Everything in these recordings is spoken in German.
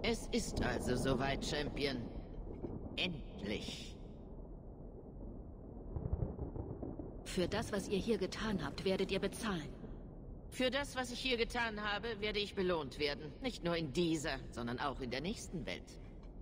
Es ist also soweit, Champion. Endlich. Für das, was ihr hier getan habt, werdet ihr bezahlen. Für das, was ich hier getan habe, werde ich belohnt werden. Nicht nur in dieser, sondern auch in der nächsten Welt.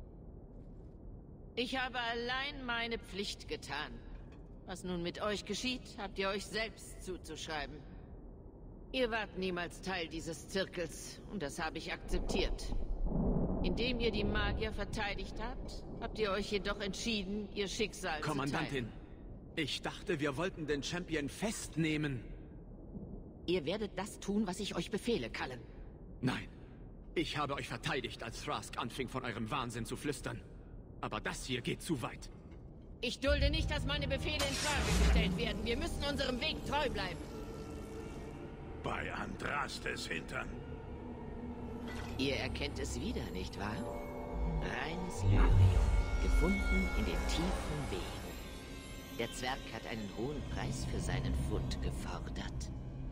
Ich habe allein meine Pflicht getan. Was nun mit euch geschieht, habt ihr euch selbst zuzuschreiben. Ihr wart niemals Teil dieses Zirkels, und das habe ich akzeptiert. Indem ihr die Magier verteidigt habt, habt ihr euch jedoch entschieden, ihr Schicksal Kommandantin, zu teilen. ich dachte, wir wollten den Champion festnehmen. Ihr werdet das tun, was ich euch befehle, Cullen. Nein, ich habe euch verteidigt, als Thrask anfing, von eurem Wahnsinn zu flüstern. Aber das hier geht zu weit. Ich dulde nicht, dass meine Befehle in Frage gestellt werden. Wir müssen unserem Weg treu bleiben. Bei Andrastes Hintern. Ihr erkennt es wieder, nicht wahr? Reines Lyrium, gefunden in den tiefen Wegen. Der Zwerg hat einen hohen Preis für seinen Fund gefordert.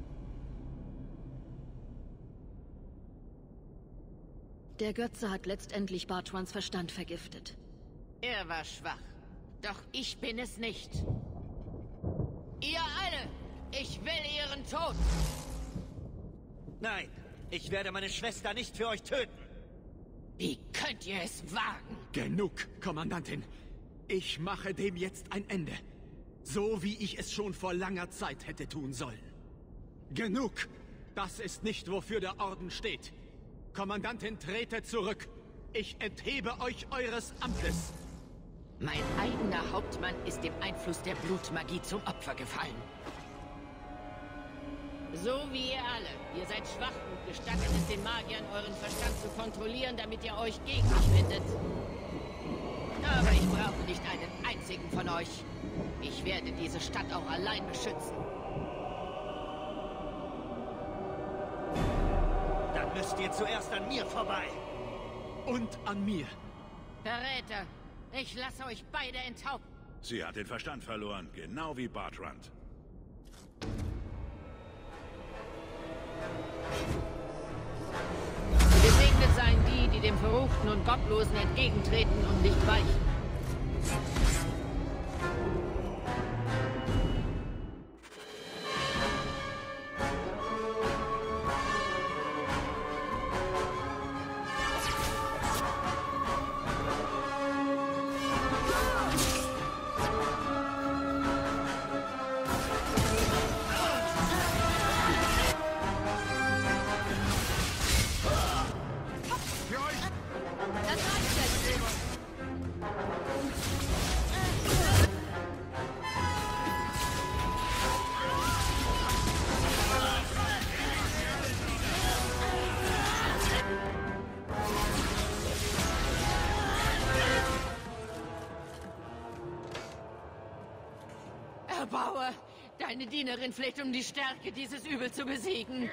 Der Götze hat letztendlich Bartrans Verstand vergiftet. Er war schwach. Doch ich bin es nicht. Ihr alle! Ich will ihren Tod! Nein, ich werde meine Schwester nicht für euch töten. Wie könnt ihr es wagen? Genug, Kommandantin. Ich mache dem jetzt ein Ende. So wie ich es schon vor langer Zeit hätte tun sollen. Genug! Das ist nicht, wofür der Orden steht. Kommandantin, trete zurück. Ich enthebe euch eures Amtes. Mein eigener Hauptmann ist dem Einfluss der Blutmagie zum Opfer gefallen. So wie ihr alle. Ihr seid schwach und gestattet es den Magiern, euren Verstand zu kontrollieren, damit ihr euch gegen mich wendet. Aber ich brauche nicht einen einzigen von euch. Ich werde diese Stadt auch allein beschützen. Dann müsst ihr zuerst an mir vorbei. Und an mir. Verräter! Ich lasse euch beide enthaupten. Sie hat den Verstand verloren, genau wie Bartrand. Gesegnet seien die, die dem Verruchten und Gottlosen entgegentreten und nicht weichen. Erbauer, deine Dienerin fleht um die Stärke, dieses Übel zu besiegen.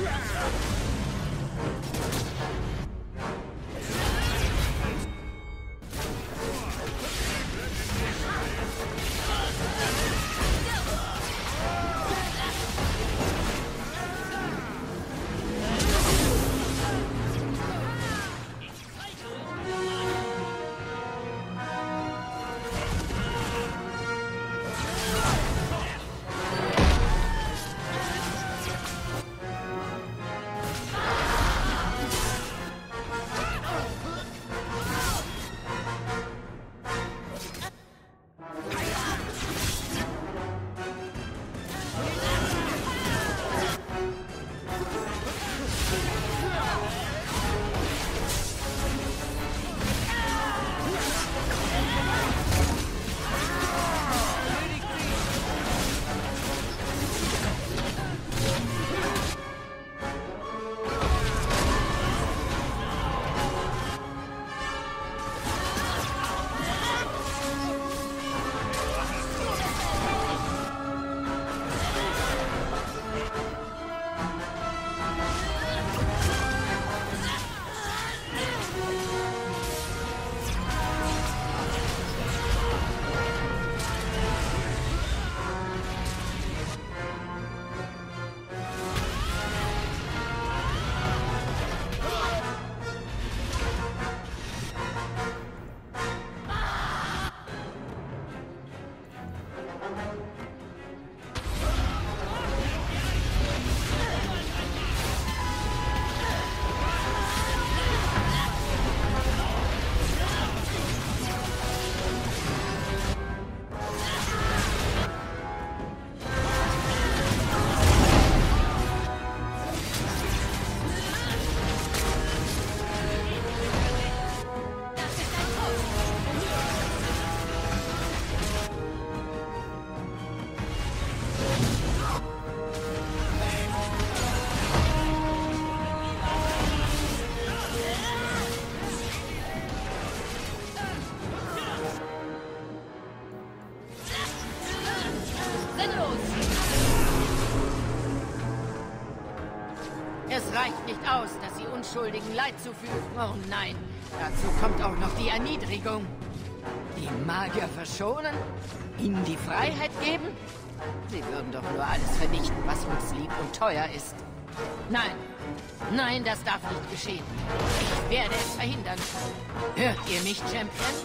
Es reicht nicht aus, dass sie Unschuldigen Leid zufügen. Oh nein, dazu kommt auch noch die Erniedrigung. Die Magier verschonen? Ihnen die Freiheit geben? Sie würden doch nur alles vernichten, was uns lieb und teuer ist. Nein, nein, das darf nicht geschehen. Ich werde es verhindern. Hört ihr mich, Champion?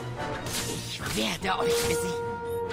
Ich werde euch besiegen.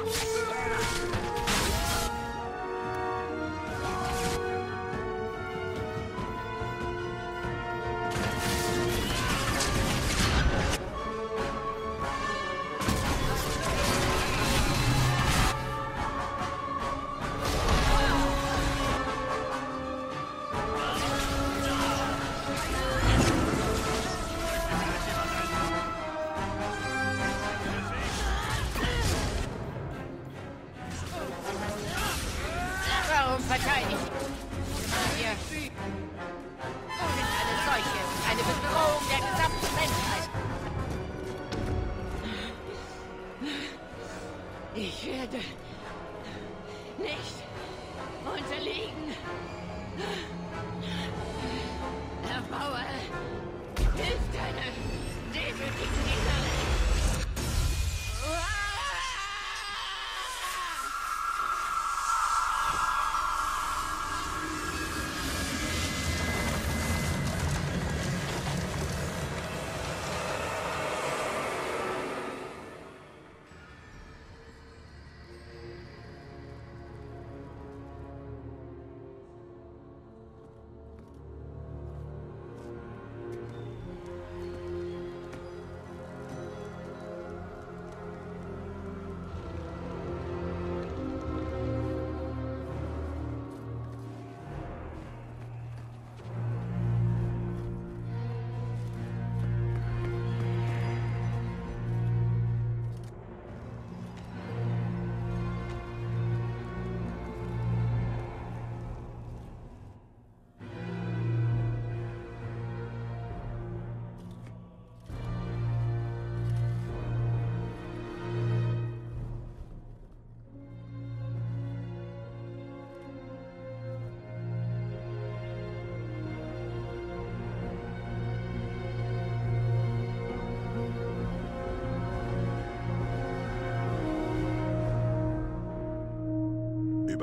Verteidigt. Ihr sind eine Seuche, eine Bedrohung der gesamten Menschheit. Ich werde nicht unterliegen. Herr Bauer, hilf deine demütigen Dienerin.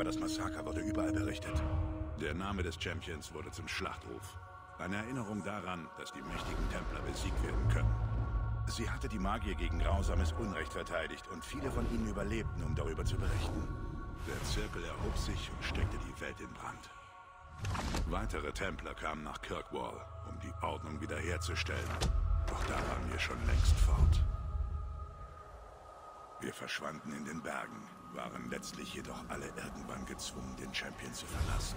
Über das Massaker wurde überall berichtet. Der Name des Champions wurde zum Schlachtruf. Eine Erinnerung daran, dass die mächtigen Templer besiegt werden können. Sie hatte die Magier gegen grausames Unrecht verteidigt und viele von ihnen überlebten, um darüber zu berichten. Der Zirkel erhob sich und steckte die Welt in Brand. Weitere Templer kamen nach Kirkwall, um die Ordnung wiederherzustellen. Doch da waren wir schon längst fort. Wir verschwanden in den Bergen, waren letztlich jedoch alle irgendwann gezwungen, den Champion zu verlassen.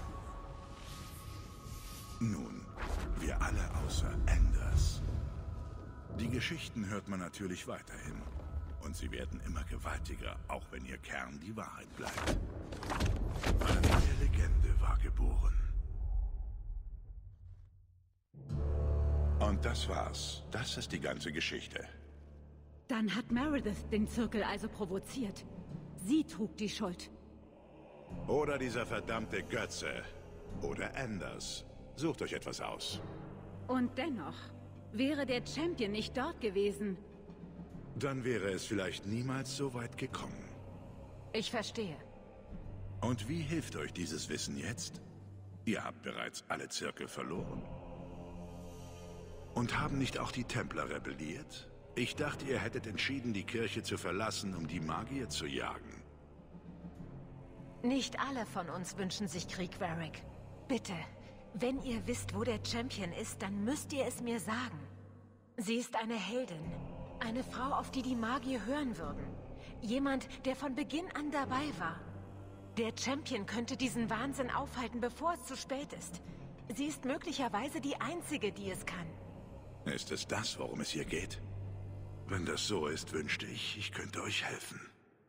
Nun, wir alle außer Anders. Die Geschichten hört man natürlich weiterhin. Und sie werden immer gewaltiger, auch wenn ihr Kern die Wahrheit bleibt. Eine neue Legende war geboren. Und das war's. Das ist die ganze Geschichte. Dann hat Meredith den Zirkel also provoziert. Sie trug die Schuld. Oder dieser verdammte Götze. Oder Anders. Sucht euch etwas aus. Und dennoch, wäre der Champion nicht dort gewesen. Dann wäre es vielleicht niemals so weit gekommen. Ich verstehe. Und wie hilft euch dieses Wissen jetzt? Ihr habt bereits alle Zirkel verloren. Und haben nicht auch die Templer rebelliert? Ich dachte, ihr hättet entschieden, die Kirche zu verlassen, um die Magier zu jagen. Nicht alle von uns wünschen sich Krieg, Varric. Bitte, wenn ihr wisst, wo der Champion ist, dann müsst ihr es mir sagen. Sie ist eine Heldin. Eine Frau, auf die die Magier hören würden. Jemand, der von Beginn an dabei war. Der Champion könnte diesen Wahnsinn aufhalten, bevor es zu spät ist. Sie ist möglicherweise die Einzige, die es kann. Ist es das, worum es hier geht? Wenn das so ist, wünschte ich, ich könnte euch helfen.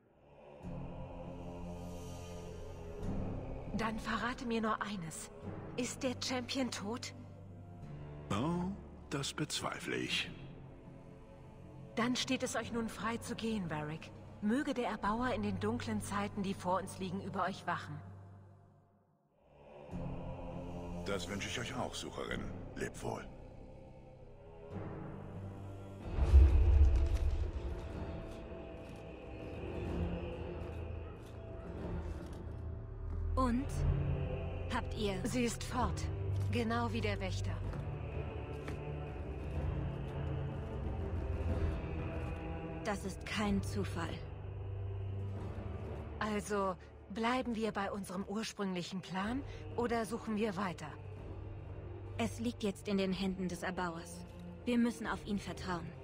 Dann verrate mir nur eines. Ist der Champion tot? Oh, das bezweifle ich. Dann steht es euch nun frei zu gehen, Varric. Möge der Erbauer in den dunklen Zeiten, die vor uns liegen, über euch wachen. Das wünsche ich euch auch, Sucherin. Lebt wohl. Und? Habt ihr... Sie ist fort. Genau wie der Wächter. Das ist kein Zufall. Also, bleiben wir bei unserem ursprünglichen Plan oder suchen wir weiter? Es liegt jetzt in den Händen des Erbauers. Wir müssen auf ihn vertrauen.